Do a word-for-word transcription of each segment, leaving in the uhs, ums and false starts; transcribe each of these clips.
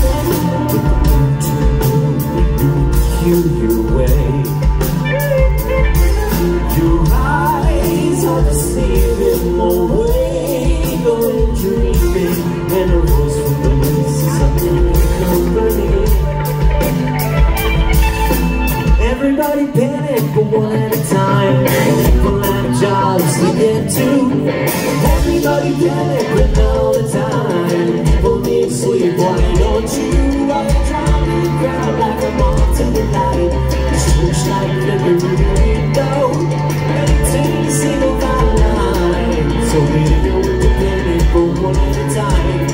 peculiar way. Your eyes are deceiving, away, going dreaming, and a voice from the woods is something company. Everybody panic, but one at a time. People have jobs to get to. Everybody panic, but all the time. People need sleep, why don't you? While you're drowning in the crowd like a moth to the light. Church like living in the window. Maintain a single fine line. So we go with the panic, but one at a time.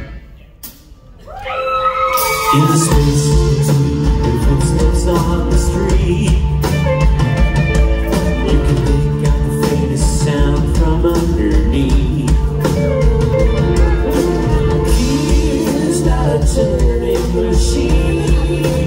In the space between the footsteps on the street, you can make out the faintest sound from underneath. Here's not a turning machine.